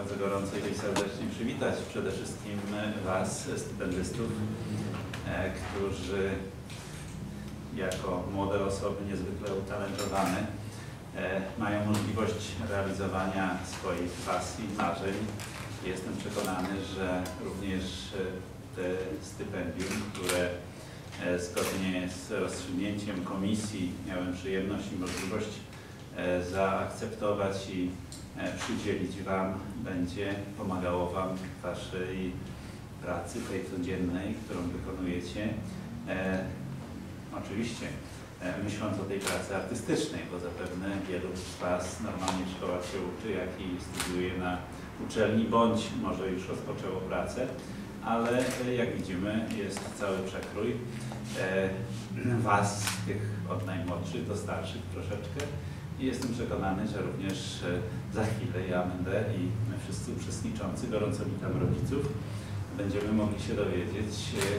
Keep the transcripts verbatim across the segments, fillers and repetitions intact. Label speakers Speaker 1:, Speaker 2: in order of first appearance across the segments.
Speaker 1: bardzo gorąco i serdecznie przywitać przede wszystkim Was, stypendystów, którzy jako młode osoby niezwykle utalentowane mają możliwość realizowania swoich pasji, marzeń. Jestem przekonany, że również te stypendium, które zgodnie z rozstrzygnięciem komisji miałem przyjemność i możliwość zaakceptować i przydzielić Wam, będzie pomagało Wam w Waszej pracy, tej codziennej, którą wykonujecie. E, oczywiście e, myśląc o tej pracy artystycznej, bo zapewne wielu z Was normalnie w szkołach się uczy, jak i studiuje na uczelni, bądź może już rozpoczęło pracę, ale e, jak widzimy, jest cały przekrój e, Was, tych od najmłodszych do starszych troszeczkę. I jestem przekonany, że również za chwilę ja będę i my wszyscy uczestniczący, gorąco witam rodziców, będziemy mogli się dowiedzieć,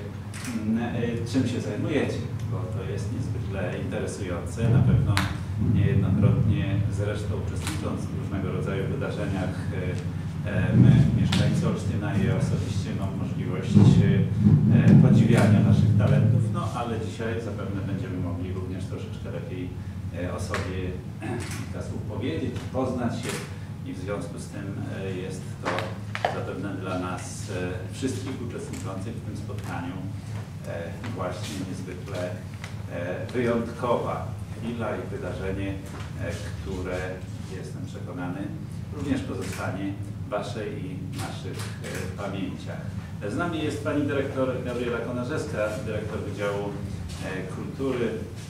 Speaker 1: czym się zajmujecie, bo to jest niezwykle interesujące. Na pewno niejednokrotnie zresztą uczestnicząc w różnego rodzaju wydarzeniach, my, mieszkańcy Olsztyna, i ja osobiście mam możliwość podziwiania naszych talentów, no ale dzisiaj zapewne będziemy mogli również troszeczkę lepiej o sobie kilka słów powiedzieć, poznać się i w związku z tym jest to zapewne dla nas wszystkich uczestniczących w tym spotkaniu właśnie niezwykle wyjątkowa chwila i wydarzenie, które, jestem przekonany, również pozostanie w Waszej i naszych pamięciach. Z nami jest Pani Dyrektor Gabriela Konarzewska, Dyrektor Wydziału Kultury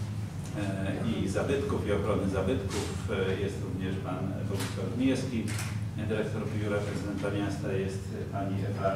Speaker 1: i Zabytków i Ochrony Zabytków. Jest również Pan Bogusław Miejski, Dyrektor Biura Prezydenta Miasta, jest Pani Ewa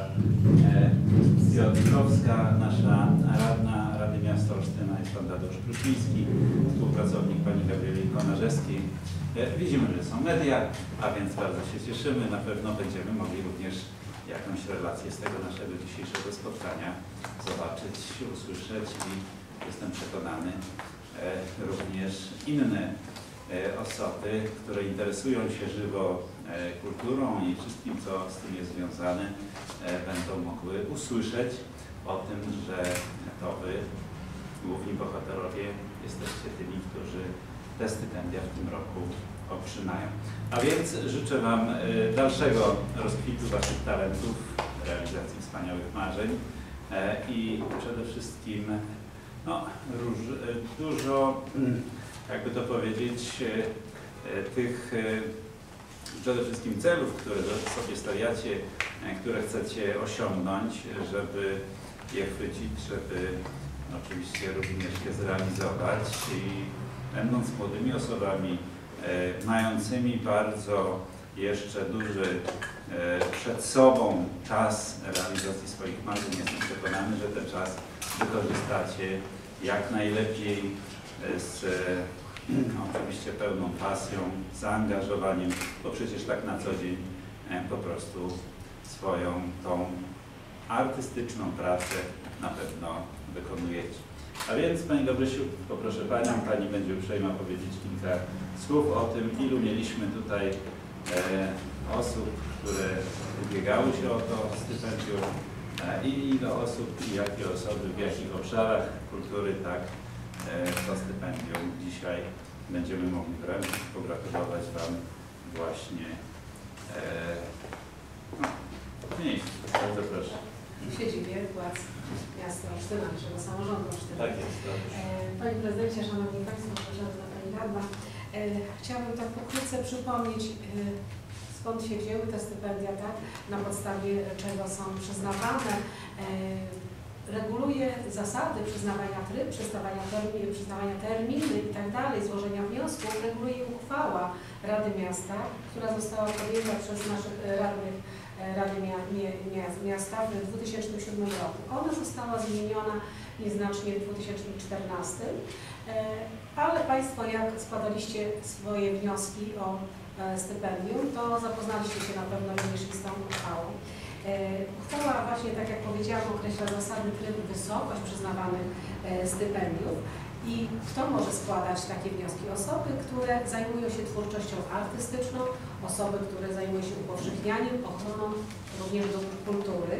Speaker 1: Piotrowska, nasza radna Rady Miasta Olsztyna, jest Pan Tadeusz Krupiński, współpracownik Pani Gabrieli Konarzewskiej. Widzimy, że są media, a więc bardzo się cieszymy. Na pewno będziemy mogli również jakąś relację z tego naszego dzisiejszego spotkania zobaczyć, usłyszeć i jestem przekonany, również inne osoby, które interesują się żywo kulturą i wszystkim, co z tym jest związane, będą mogły usłyszeć o tym, że to Wy, główni bohaterowie, jesteście tymi, którzy te stypendia w tym roku otrzymają. A więc życzę Wam dalszego rozkwitu Waszych talentów, realizacji wspaniałych marzeń i przede wszystkim no, róż, dużo, jakby to powiedzieć, tych przede wszystkim celów, które sobie stawiacie, które chcecie osiągnąć, żeby je chwycić, żeby oczywiście również je zrealizować i będąc młodymi osobami, mającymi bardzo jeszcze duży przed sobą czas realizacji swoich marzeń, jestem przekonany, że ten czas wykorzystacie jak najlepiej z no, oczywiście pełną pasją, zaangażowaniem, bo przecież tak na co dzień po prostu swoją tą artystyczną pracę na pewno wykonujecie. A więc Pani Gabrysiu, poproszę Panią, Pani będzie uprzejma powiedzieć kilka słów o tym, ilu mieliśmy tutaj e, osób, które ubiegały się o to stypendium, e, i ile osób i jakie osoby w jakich obszarach kultury tak e, to stypendium dzisiaj będziemy mogli wręcz pogratulować Wam właśnie e, no, w miejscu. Bardzo proszę.
Speaker 2: W siedzibie władz miasta Olsztyna, naszego samorządu Olsztyna.
Speaker 1: Tak jest, tak.
Speaker 2: Panie Prezydencie, Szanowni Państwo, Szanowna Pani Radna, chciałabym tak pokrótce przypomnieć, skąd się wzięły te stypendia, tak? Na podstawie czego są przyznawane. Reguluje zasady przyznawania tryb, przyznawania terminy, przyznawania terminy i tak dalej, złożenia wniosków, reguluje uchwała Rady Miasta, która została podjęta przez naszych radnych Rady Miasta w dwa tysiące siódmym roku. Ona została zmieniona nieznacznie w dwa tysiące czternastym, ale Państwo, jak składaliście swoje wnioski o stypendium, to zapoznaliście się na pewno również z tą uchwałą. Uchwała właśnie, tak jak powiedziałam, określa zasady, tryb, wysokość przyznawanych stypendiów i kto może składać takie wnioski? Osoby, które zajmują się twórczością artystyczną osoby, które zajmują się upowszechnianiem, ochroną również dóbr kultury.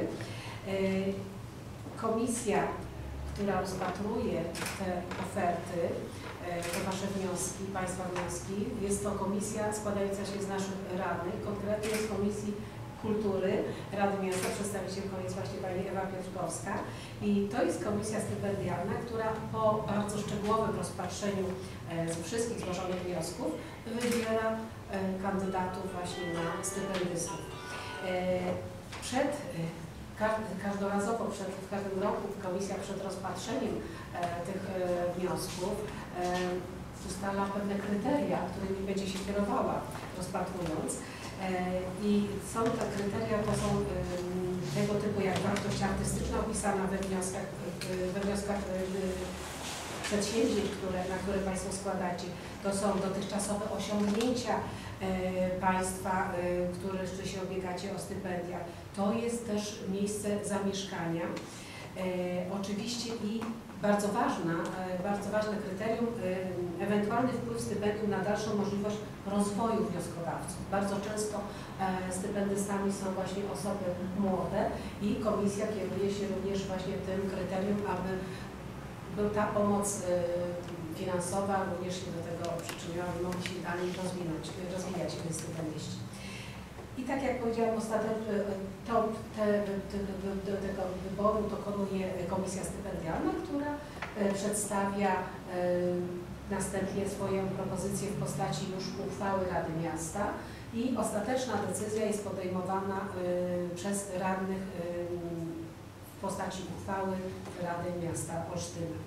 Speaker 2: Komisja, która rozpatruje te oferty, te Wasze wnioski, Państwa wnioski, jest to komisja składająca się z naszych radnych, konkretnie z Komisji Kultury Rady Miasta, przedstawicielką jest właśnie Pani Ewa Piotrkowska i to jest komisja stypendialna, która po bardzo szczegółowym rozpatrzeniu z wszystkich złożonych wniosków wybiera kandydatów właśnie na stypendystów. Przed, każdorazowo przed, w każdym roku komisja przed rozpatrzeniem tych wniosków ustala pewne kryteria, którymi będzie się kierowała rozpatrując. I są te kryteria, to są tego typu jak wartość artystyczna opisana we wnioskach, we wnioskach przedsięwzięć, które, na które Państwo składacie. To są dotychczasowe osiągnięcia Państwa, którzy się ubiegacie o stypendia. To jest też miejsce zamieszkania. Oczywiście i bardzo ważna, bardzo ważne kryterium, ewentualny wpływ stypendium na dalszą możliwość rozwoju wnioskodawców. Bardzo często stypendystami są właśnie osoby młode i komisja kieruje się również właśnie tym kryterium, aby był ta pomoc finansowa również się do tego przyczyniła, aby mogli się dalej rozwinąć, rozwijać stypendyści. I tak jak powiedziałam, ostatecznie to, te, te, do tego wyboru dokonuje komisja stypendialna, która przedstawia następnie swoją propozycję w postaci już uchwały Rady Miasta i ostateczna decyzja jest podejmowana przez radnych w postaci uchwały Rady Miasta Olsztyna.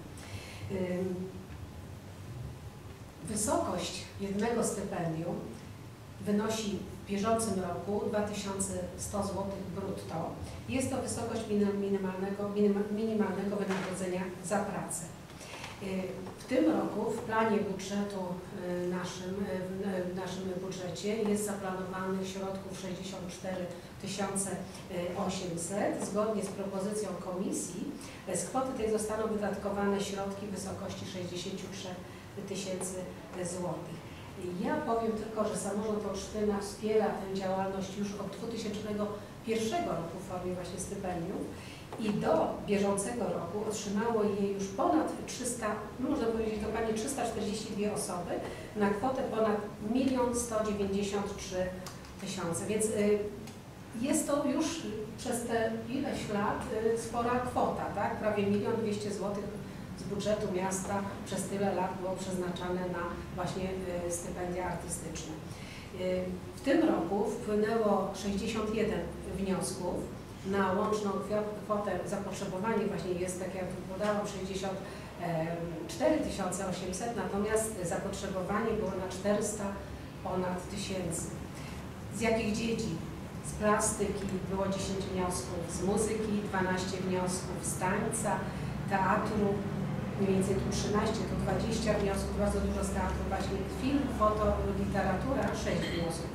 Speaker 2: Wysokość jednego stypendium wynosi w bieżącym roku dwa tysiące sto złotych brutto. Jest to wysokość minimalnego, minimalnego wynagrodzenia za pracę. W tym roku w planie budżetu naszym, w naszym budżecie jest zaplanowanych środków sześćdziesiąt cztery tysiące osiemset. Zgodnie z propozycją komisji z kwoty tej zostaną wydatkowane środki w wysokości sześćdziesiąt trzy tysięcy złotych. Ja powiem tylko, że samorząd Olsztyna wspiera tę działalność już od dwa tysiące pierwszego roku w formie właśnie stypendiów i do bieżącego roku otrzymało je już ponad trzysta, można powiedzieć dokładnie trzysta czterdzieści dwie osoby na kwotę ponad milion sto dziewięćdziesiąt trzy tysiące. Więc y, jest to już przez te ileś lat y, spora kwota, tak? Prawie milion dwieście złotych z budżetu miasta przez tyle lat było przeznaczane na właśnie y, stypendia artystyczne. Y, w tym roku wpłynęło sześćdziesiąt jeden wniosków na łączną kwotę, zapotrzebowanie właśnie jest, tak jak podałam, sześćdziesiąt cztery tysiące osiemset, natomiast zapotrzebowanie było na czterysta ponad tysięcy. Z jakich dziedzin? Z plastyki było dziesięć wniosków, z muzyki dwanaście wniosków, z tańca, teatru mniej więcej tu trzynaście, tu dwadzieścia wniosków, bardzo dużo z teatru właśnie, film, foto, literatura, sześć wniosków.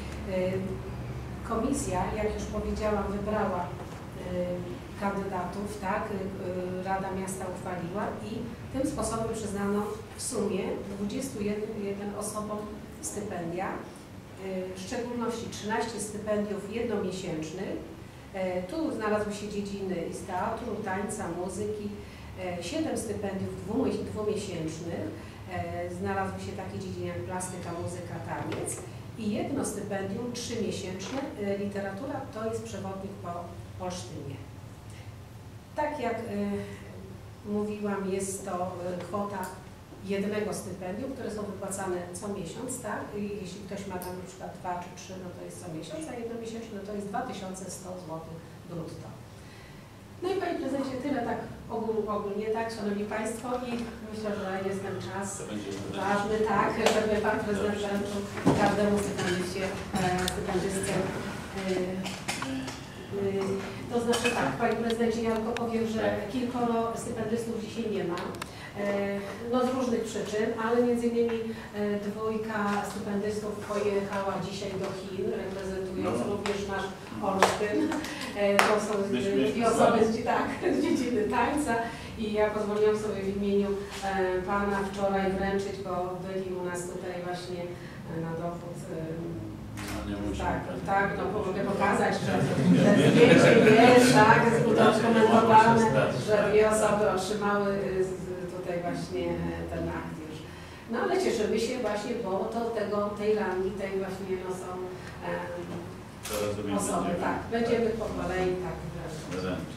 Speaker 2: Komisja, jak już powiedziałam, wybrała kandydatów, tak, Rada Miasta uchwaliła i tym sposobem przyznano w sumie dwudziestu jeden osobom stypendia, w szczególności trzynaście stypendiów jednomiesięcznych. Tu znalazły się dziedziny i z teatru, tańca, muzyki, siedem stypendiów dwumiesięcznych, znalazły się takie dziedziny jak plastyka, muzyka, taniec i jedno stypendium trzymiesięczne, literatura, to jest przewodnik po Olsztynie. Tak jak y, mówiłam, jest to y, kwota jednego stypendium, które są wypłacane co miesiąc, tak? I jeśli ktoś ma tam na przykład dwa czy trzy, no to jest co miesiąc, a jednomiesięczne to jest dwa tysiące sto złotych brutto. No i Panie Prezydencie, tyle tak ogól, ogólnie, tak, Szanowni Państwo, i myślę, że jest ten czas ważny, tak, żeby Pan Prezydent wręczył każdemu stypendyście, stypendystce. To znaczy tak, Panie Prezydencie, ja tylko powiem, że kilkoro stypendystów dzisiaj nie ma, no z różnych przyczyn, ale między innymi dwójka stypendystów pojechała dzisiaj do Chin, reprezentując no. również nasz Olsztyn. To są dwie osoby z, tak, z dziedziny tańca i ja pozwoliłam sobie w imieniu Pana wczoraj wręczyć, bo byli u nas tutaj właśnie na dowód
Speaker 1: No nie musi.
Speaker 2: Tak, tak, no bo mogę pokazać, że te zdjęcie jest, tak, jest tutaj skomentowane, że dwie osoby otrzymały tutaj właśnie ten akt już. No ale cieszymy się właśnie, bo to tego, tej rangi, tej właśnie no są
Speaker 1: To rozumiem,
Speaker 2: osoby,
Speaker 1: będziemy,
Speaker 2: tak, będziemy po kolei tak
Speaker 1: wręczyć.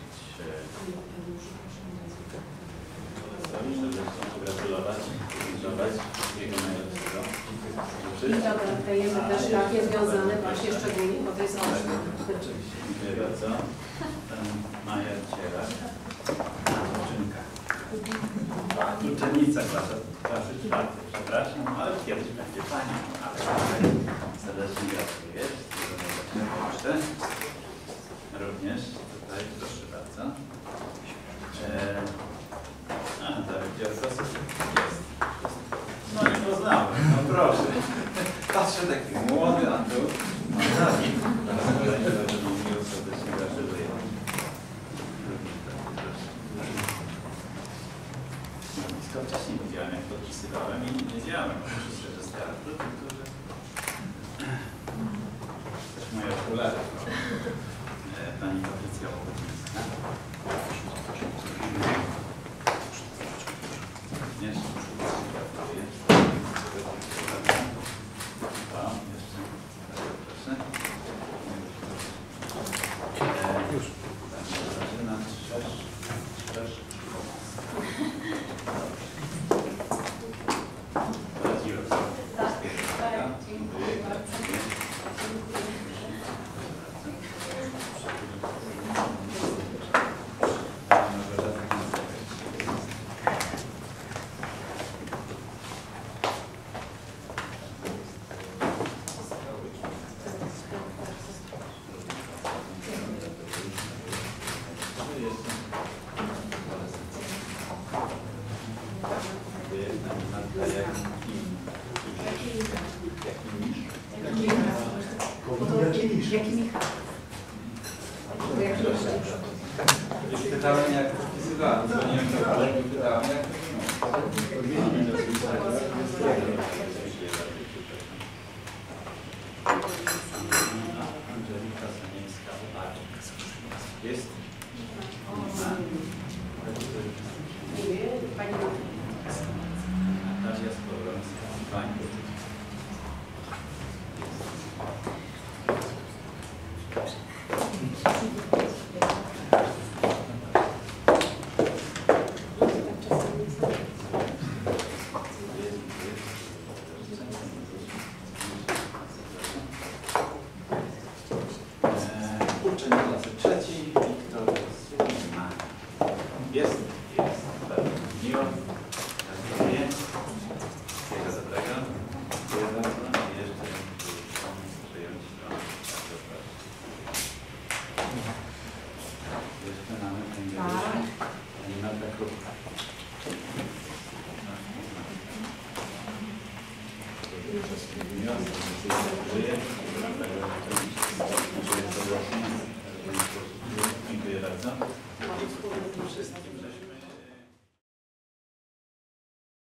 Speaker 1: Serdecznie pogratulować, podziękować. Wszystkiego najlepszego.
Speaker 2: I to dajemy też takie związane właśnie szczególnie po tej stronie.
Speaker 1: Dziękuję bardzo. Pan Maja Cierak. Uczynka. Uczennica klasy, klasy czwartej, przepraszam, ale kiedyś będzie Pani. Ale serdecznie gratuluję. Jeszcze. Również tutaj, proszę bardzo. Eee, a, Dawid Dziarkowski jest. No nie poznałem, no proszę. Patrzę taki młody, a tu no Dawid. Teraz kolejny będę mówił, serdecznie gratuluję. Blisko wcześniej widziałem, jak podpisywałem i nie wiedziałem, oczywiście, że z teatru, tylko że też moje okulary. Pani Patrycja Łobodzińska. Również gratuluję. O, jeszcze. Proszę. Już. Grażyna Trzesz. Trzesz. Poradziłem sobie.
Speaker 2: Tak, dziękuję bardzo. Jaki Michał?
Speaker 1: Już pytałem, jak wpisywałem, dzwoniłem do kolegi, pytałem, jak Angelika Saniewska, jest?
Speaker 2: Pani
Speaker 1: Natalia Skowrońska, Pani. Uczeń klasy trzeciej, Wiktor Sulima. Jest? Jest. Bardzo miło. Gratuluję. Wszystkiego dobrego. Dziękuję bardzo. I jeszcze przyjąć to. Bardzo proszę. Jeszcze mamy pani Marta Krupka.